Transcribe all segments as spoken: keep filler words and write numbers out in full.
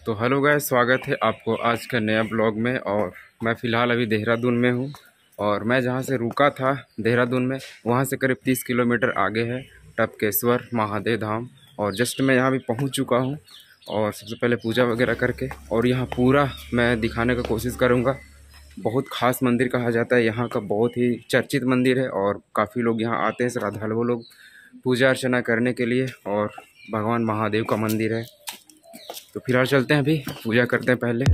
तो hello guys, स्वागत है आपको आज का नया ब्लॉग में। और मैं फ़िलहाल अभी देहरादून में हूँ और मैं जहाँ से रुका था देहरादून में वहाँ से करीब तीस किलोमीटर आगे है टपकेश्वर महादेव धाम। और जस्ट मैं यहाँ भी पहुँच चुका हूँ और सबसे पहले पूजा वगैरह करके और यहाँ पूरा मैं दिखाने का कोशिश करूँगा। बहुत ख़ास मंदिर कहा जाता है, यहाँ का बहुत ही चर्चित मंदिर है और काफ़ी लोग यहाँ आते हैं, श्रद्धालु लोग पूजा अर्चना करने के लिए। और भगवान महादेव का मंदिर है। तो फिलहाल चलते हैं, अभी पूजा करते हैं पहले।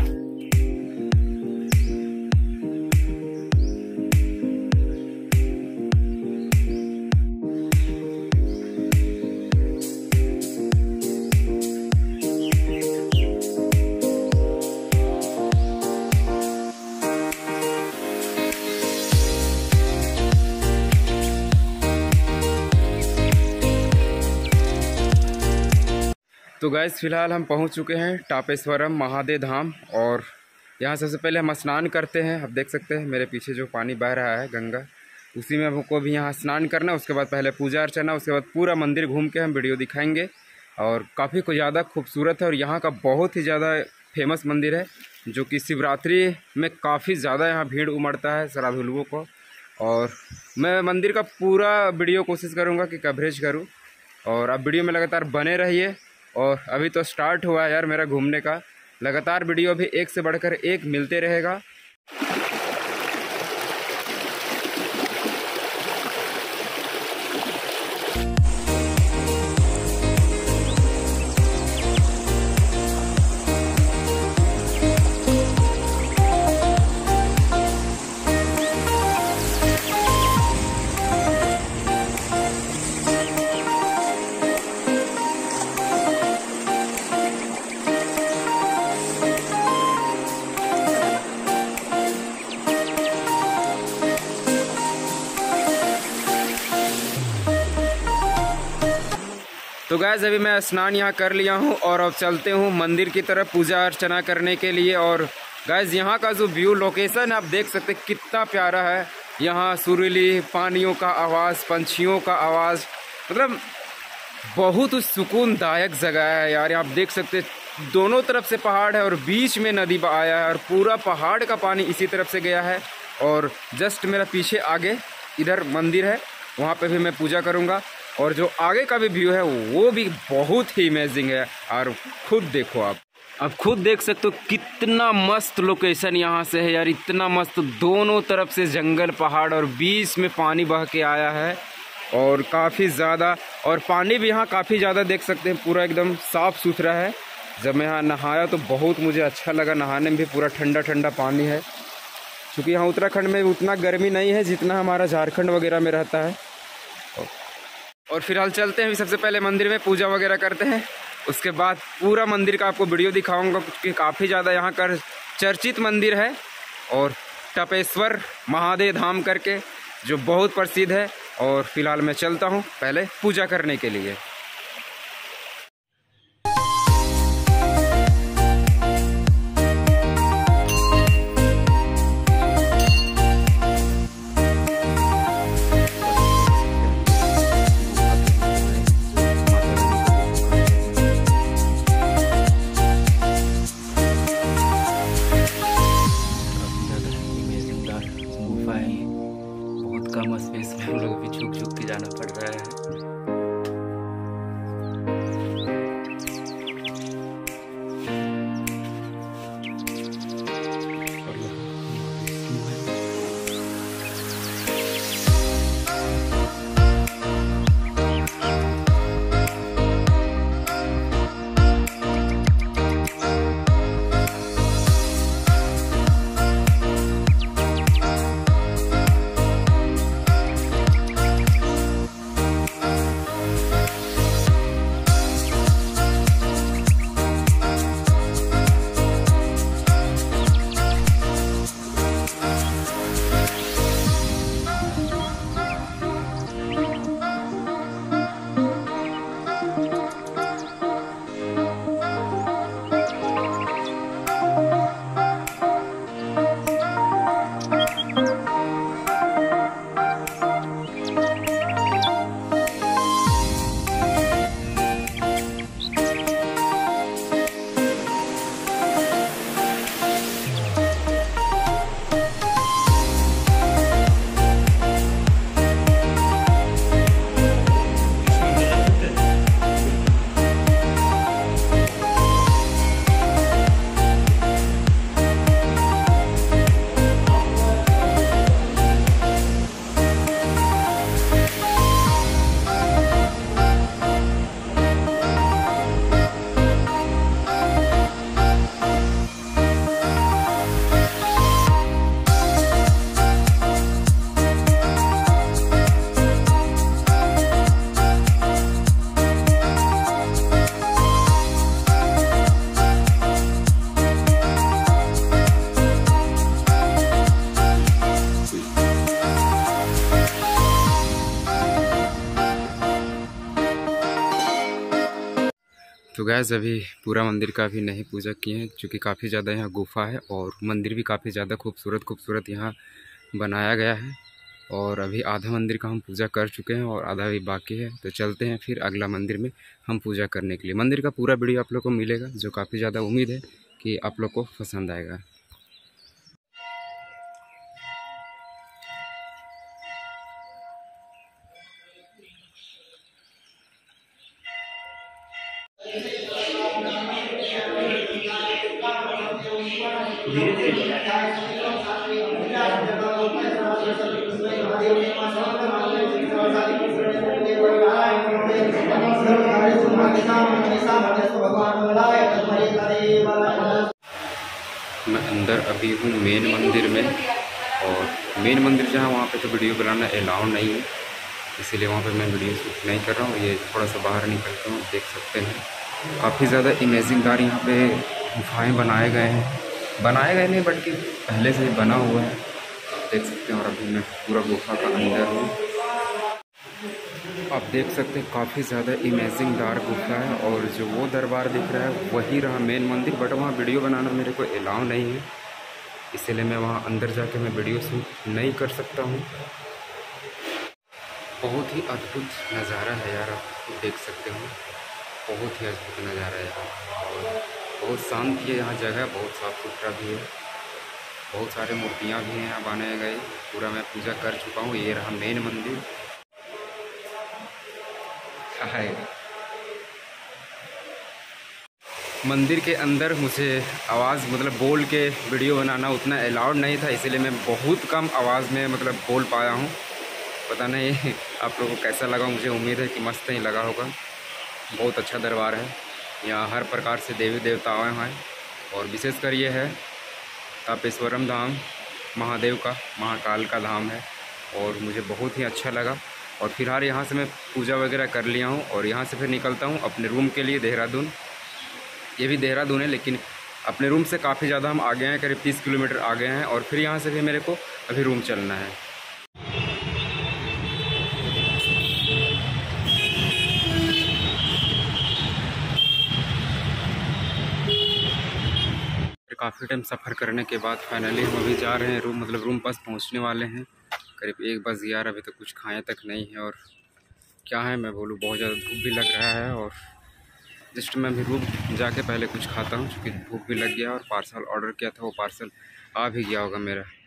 तो गाइस फिलहाल हम पहुंच चुके हैं टापेश्वरम महादेव धाम और यहाँ सबसे पहले हम स्नान करते हैं। आप देख सकते हैं मेरे पीछे जो पानी बह रहा है गंगा, उसी में हमको भी यहाँ स्नान करना है। उसके बाद पहले पूजा अर्चना, उसके बाद पूरा मंदिर घूम के हम वीडियो दिखाएंगे। और काफ़ी कुछ ज़्यादा खूबसूरत है और यहाँ का बहुत ही ज़्यादा फेमस मंदिर है, जो कि शिवरात्रि में काफ़ी ज़्यादा यहाँ भीड़ उमड़ता है श्रद्धालुओं को। और मैं मंदिर का पूरा वीडियो कोशिश करूँगा कि कवरेज करूँ और आप वीडियो में लगातार बने रहिए। और अभी तो स्टार्ट हुआ है यार मेरा घूमने का, लगातार वीडियो भी एक से बढ़कर एक मिलते रहेगा। तो गाइस अभी मैं स्नान यहाँ कर लिया हूँ और अब चलते हूँ मंदिर की तरफ पूजा अर्चना करने के लिए। और गाइस यहाँ का जो व्यू लोकेशन आप देख सकते हैं कितना प्यारा है। यहाँ सुरीली पानियों का आवाज़, पंछियों का आवाज़, मतलब बहुत सुकूनदायक जगह है यार। आप देख सकते हैं दोनों तरफ से पहाड़ है और बीच में नदी आया है और पूरा पहाड़ का पानी इसी तरफ से गया है। और जस्ट मेरा पीछे आगे इधर मंदिर है, वहाँ पे भी मैं पूजा करूँगा। और जो आगे का भी व्यू है वो भी बहुत ही अमेजिंग है। और खुद देखो, आप अब खुद देख सकते हो कितना मस्त लोकेशन यहाँ से है यार, इतना मस्त। दोनों तरफ से जंगल, पहाड़ और बीच में पानी बह के आया है और काफ़ी ज़्यादा, और पानी भी यहाँ काफ़ी ज़्यादा देख सकते हैं, पूरा एकदम साफ़ सुथरा है। जब मैं यहाँ नहाया तो बहुत मुझे अच्छा लगा, नहाने में भी पूरा ठंडा ठंडा पानी है। क्योंकि यहाँ उत्तराखंड में उतना गर्मी नहीं है जितना हमारा झारखंड वगैरह में रहता है। और फिलहाल चलते हैं, सबसे पहले मंदिर में पूजा वगैरह करते हैं, उसके बाद पूरा मंदिर का आपको वीडियो दिखाऊंगा क्योंकि काफ़ी ज़्यादा यहाँ का चर्चित मंदिर है और टपेश्वर महादेव धाम करके जो बहुत प्रसिद्ध है। और फिलहाल मैं चलता हूँ पहले पूजा करने के लिए। कम स्पेस में हम लोग भी झुक झुक के जाना पड़ रहा है। गैस अभी पूरा मंदिर का भी नहीं पूजा किए हैं, क्योंकि काफ़ी ज़्यादा यहाँ गुफा है और मंदिर भी काफ़ी ज़्यादा खूबसूरत खूबसूरत यहाँ बनाया गया है। और अभी आधा मंदिर का हम पूजा कर चुके हैं और आधा भी बाकी है, तो चलते हैं फिर अगला मंदिर में हम पूजा करने के लिए। मंदिर का पूरा वीडियो आप लोग को मिलेगा, जो काफ़ी ज़्यादा उम्मीद है कि आप लोग को पसंद आएगा। मैं अंदर अभी हूँ मेन मंदिर में, और मेन मंदिर जहाँ वहाँ पे तो वीडियो बनाना अलाउ नहीं है, इसीलिए वहाँ पे मैं वीडियो शूट नहीं कर रहा हूँ। ये थोड़ा सा बाहर निकलता हूँ, देख सकते हैं काफ़ी ज़्यादा इमेजिंगदार यहाँ पे गुफाएँ बनाए गए हैं। बनाए गए नहीं बल्कि पहले से ही बना हुआ है, देख सकते हैं। और अभी मैं पूरा गुफा का अंदर हूँ, आप देख सकते हैं काफ़ी ज़्यादा इमेजिंगदार गुफा है। और जो वो दरबार दिख रहा है वही रहा मेन मंदिर, बट वहाँ वीडियो बनाना मेरे को अलाउ नहीं है, इसलिए मैं वहाँ अंदर जाके मैं वीडियो शूट नहीं कर सकता हूँ। बहुत ही अद्भुत नज़ारा है यार, आप देख सकते हो, बहुत ही अद्भुत नज़ारा है यहाँ। और बहुत शांत है यहाँ जगह, बहुत साफ़ सुथरा भी है, बहुत सारे मूर्तियाँ भी हैं यहाँ बनाए गए। पूरा मैं पूजा कर चुका हूँ, ये रहा मेन मंदिर है। मंदिर के अंदर मुझे आवाज़ मतलब बोल के वीडियो बनाना उतना अलाउड नहीं था, इसीलिए मैं बहुत कम आवाज़ में मतलब बोल पाया हूँ। पता नहीं आप लोगों को कैसा लगा, मुझे उम्मीद है कि मस्त ही लगा होगा। बहुत अच्छा दरबार है, यहाँ हर प्रकार से देवी देवता आए हैं। और विशेषकर ये है तापेश्वरम धाम, महादेव का महाकाल का धाम है, और मुझे बहुत ही अच्छा लगा। और फिलहाल यहाँ से मैं पूजा वगैरह कर लिया हूँ और यहाँ से फिर निकलता हूँ अपने रूम के लिए देहरादून। ये भी देहरादून है, लेकिन अपने रूम से काफ़ी ज़्यादा हम आगे हैं, करीब तीस किलोमीटर आगे हैं। और फिर यहाँ से भी मेरे को अभी रूम चलना है। काफ़ी टाइम सफ़र करने के बाद फाइनली हम अभी जा रहे हैं रूम, मतलब रूम पास पहुँचने वाले हैं। करीब एक बज गया, अभी तक कुछ खाया तक नहीं है। और क्या है मैं बोलूँ, बहुत ज़्यादा धूप भी लग रहा है। और जस्ट मैं भी रूम जाके पहले कुछ खाता हूँ, क्योंकि भूख भी लग गया। और पार्सल ऑर्डर किया था, वो पार्सल आ भी गया होगा मेरा।